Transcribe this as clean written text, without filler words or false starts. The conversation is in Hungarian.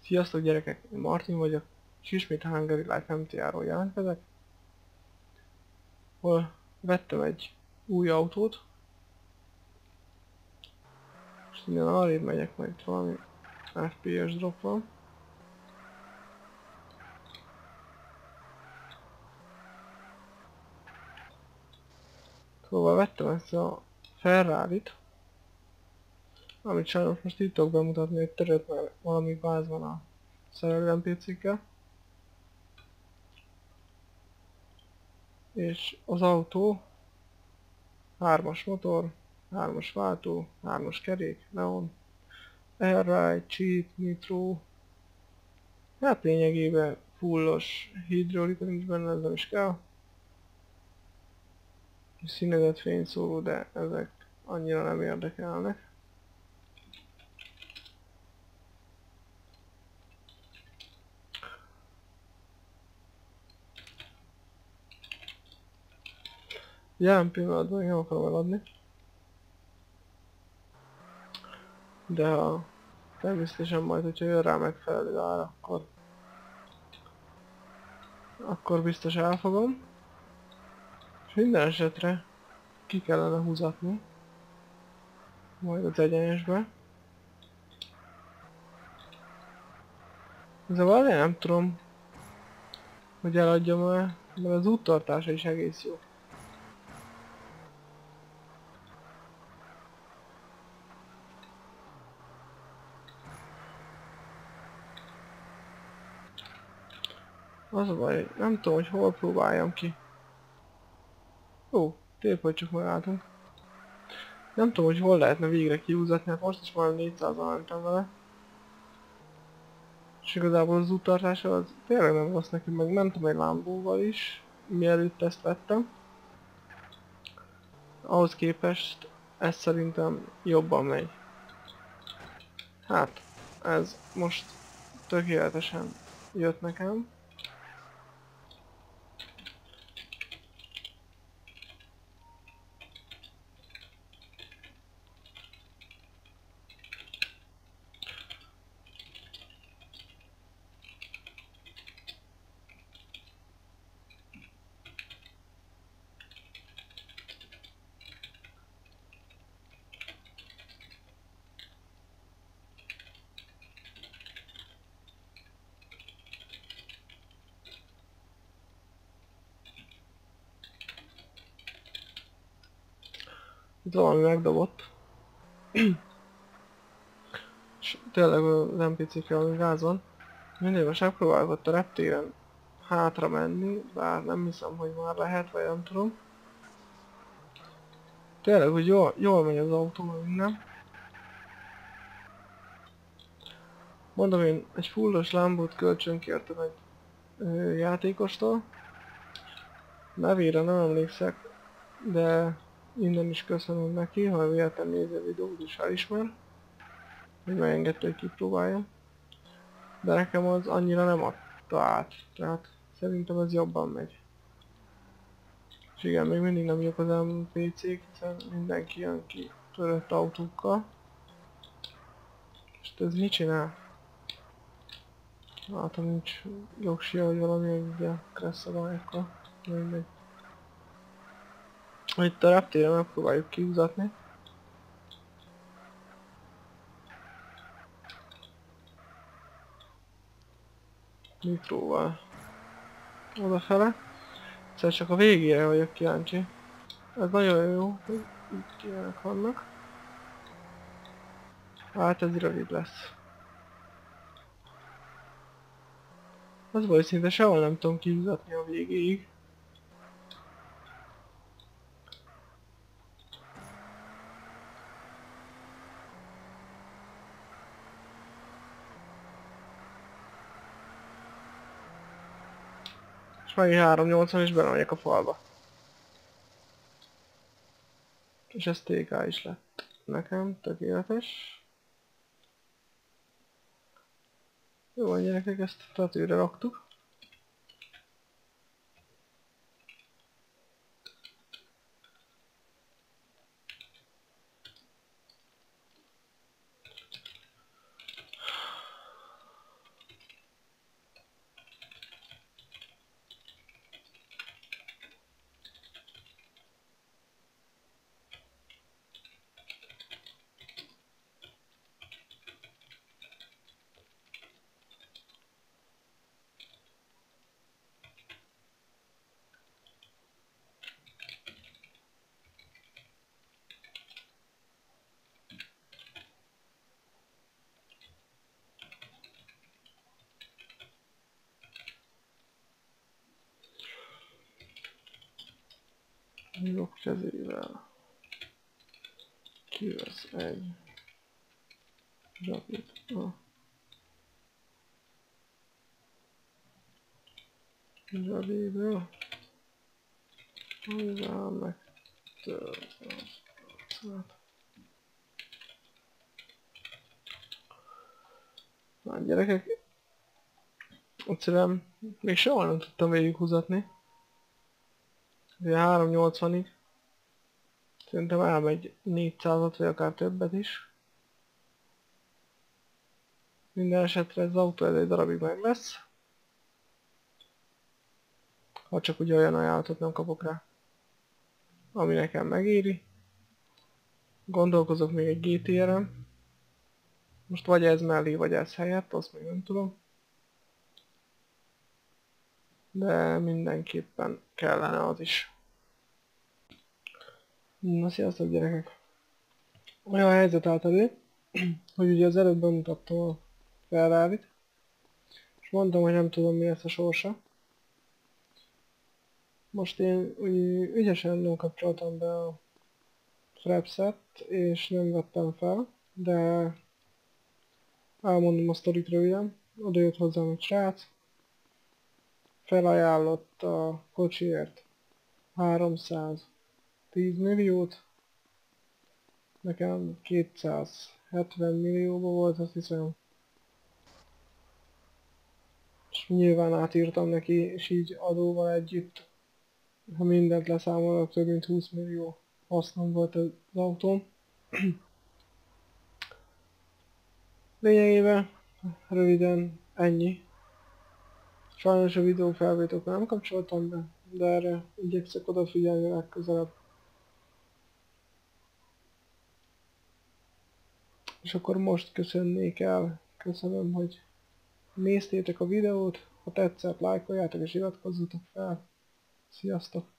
Sziasztok gyerekek, én Martin vagyok, és ismét a Hungary Life MTA-ról jelentkezek, hol vettem egy új autót, és innen arrébb megyek, majd itt valami FPS drop van. Szóval vettem ezt a Ferrarit, amit sajnos most itt tudok bemutatni, hogy törött, mert valami gáz van a szerelő NPC-kkel. És az autó 3-as motor, 3-as váltó, 3-as kerék, neon, airride, cheat, nitro. Hát lényegében fullos hidrolika nincs benne, ez nem is kell. Színezett fényszóró, de ezek annyira nem érdekelnek. Jelen pillanatban nem akarom eladni. De ha természetesen majd, hogyha jön rá megfelelő ár, akkor biztos elfogom. És minden esetre ki kellene húzatni. Majd az egyenesbe. De valami nem tudom, hogy eladjam el, mert az úttartása is egész jó. Az a baj, nem tudom, hogy hol próbáljam ki. Ó, tényleg, hogy csak megálltunk. Nem tudom, hogy hol lehetne végre kihúzatni, hát most is már 400-al mentem vele. És igazából az úttartása az tényleg nem rossz neki, meg mentem egy Lambóval is, mielőtt ezt vettem. Ahhoz képest ez szerintem jobban megy. Hát, ez most tökéletesen jött nekem. Itt valami megdobott. És tényleg az NPC-kkel valami gáz van. Mindig most megpróbálok ott a reptéren hátra menni, bár nem hiszem, hogy már lehet, vagy nem tudom. Tényleg, hogy jól megy az autó, meg minden. Mondom, én egy fullos Lambót kölcsönkértem egy játékostól. Nevére nem emlékszek, de innen is köszönöm neki, ha véletlenül nézi a videót és elismer, hogy megengedte, hogy kipróbálja. De nekem az annyira nem adta át, tehát szerintem ez jobban megy. És igen, még mindig nem jók az NPC-k, hiszen mindenki jön ki törött autókkal. És ez mit csinál? Látom, nincs jogsia, vagy valami, hogy ugye kresszabályokkal. Mindegy. Itt a reptére megpróbáljuk kihúzatni. Nitróval. Odafele. Szóval csak a végére vagyok kíváncsi. Ez nagyon jó, hogy itt ilyenek vannak. Hát ez rövid lesz. Az volt, szinte sehol nem tudom kihúzatni a végéig. És megint 380 és belemegyek a falba. És ez TK is lett nekem, tökéletes. Jó van gyerekek, ezt tetőre raktuk. Jobb kezével kivesz egy zsapit a zsabéből, hozzá megtölt az arcát. Na gyerekek, egyszerűen még soha nem tudtam végighúzatni. Ugye 380-ig. Szerintem elmegy 400-at, vagy akár többet is. Minden esetre ez az autó ez egy darabig meg lesz. Ha csak ugye olyan ajánlatot nem kapok rá, ami nekem megéri. Gondolkozok még egy GTR-en. Most vagy ez mellé, vagy ez helyett, azt még nem tudom. De mindenképpen kellene az is. Na sziasztok gyerekek! Olyan helyzet állt elő, hogy ugye az előbb bemutattam a Ferrarit, és mondtam, hogy nem tudom mi lesz a sorsa. Most én úgy ügyesen nem kapcsoltam be a Frapset, és nem vettem fel, de elmondom a sztorit röviden. Oda jött hozzám egy srác, felajánlott a kocsiért 310 milliót, nekem 270 millióba volt, azt hiszem. És nyilván átírtam neki, és így adóval együtt, ha mindent leszámolok, több mint 20 millió hasznom volt az autóm. Lényegében röviden ennyi. Sajnos a videófelvételkor nem kapcsoltam be, de erre igyekszek odafigyelni legközelebb. És akkor most köszönnék el. Köszönöm, hogy néztétek a videót. Ha tetszett, lájkoljátok és iratkozzatok fel. Sziasztok!